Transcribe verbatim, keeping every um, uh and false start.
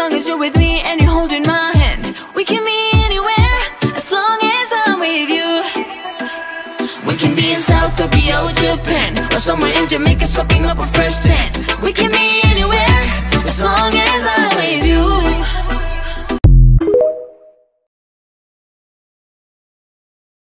long as you're with me and you're holding my hand. We can be anywhere as long as I'm with you. We can be in South Tokyo, Japan, or somewhere in Jamaica soaking up a fresh sand. We can be anywhere as long